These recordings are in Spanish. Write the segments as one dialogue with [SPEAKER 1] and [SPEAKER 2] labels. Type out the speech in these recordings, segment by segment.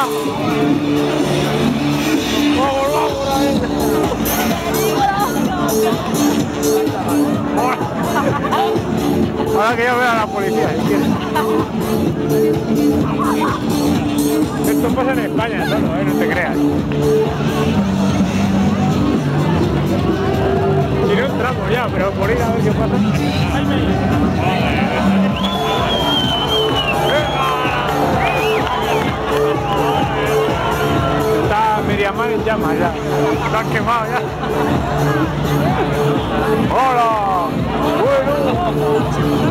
[SPEAKER 1] allá. Vamos, ahora que yo veo a la policía, si quieres. Esto pasa en España solo, no te creas. Tiene un tramo ya, pero por ir a ver qué pasa. Está Miriamar en llamas ya. Lo han quemado ya. ¡Hola! ¡Bueno!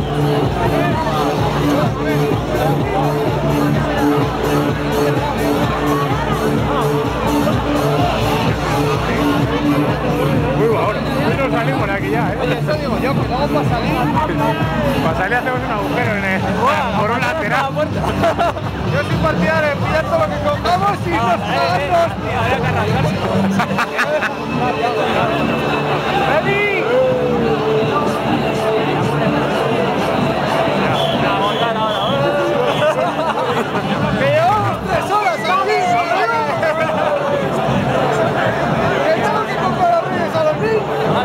[SPEAKER 1] Muy bueno, ahora. Nosotros salimos de aquí ya, ¿eh?
[SPEAKER 2] Oye, eso digo yo, que luego para salir.
[SPEAKER 3] Para salir hacemos un agujero en el, por un lateral.
[SPEAKER 2] Yo soy partidario de pillar todo lo que cogamos y nos pagamos. ¡Ready! ¡Que llevamos 3 horas aquí! ¡Que tengo que comprar los reyes a los niños!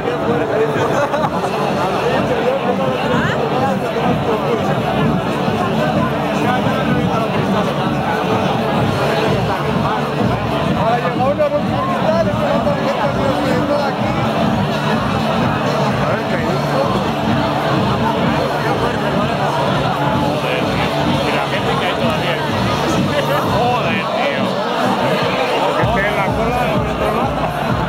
[SPEAKER 2] Ahora llegó una oportunidad de que no tarjeta de todo aquí.
[SPEAKER 3] A ver qué hay. Y la gente que hay todavía. Joder, tío. Que esté en la cola del otro lado.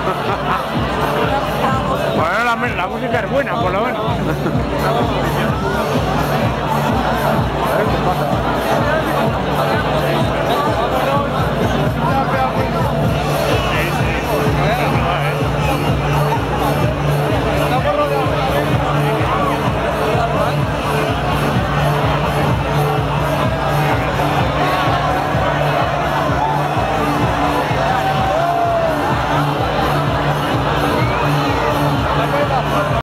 [SPEAKER 3] Bueno, la música es buena, por lo menos. A ver qué pasa.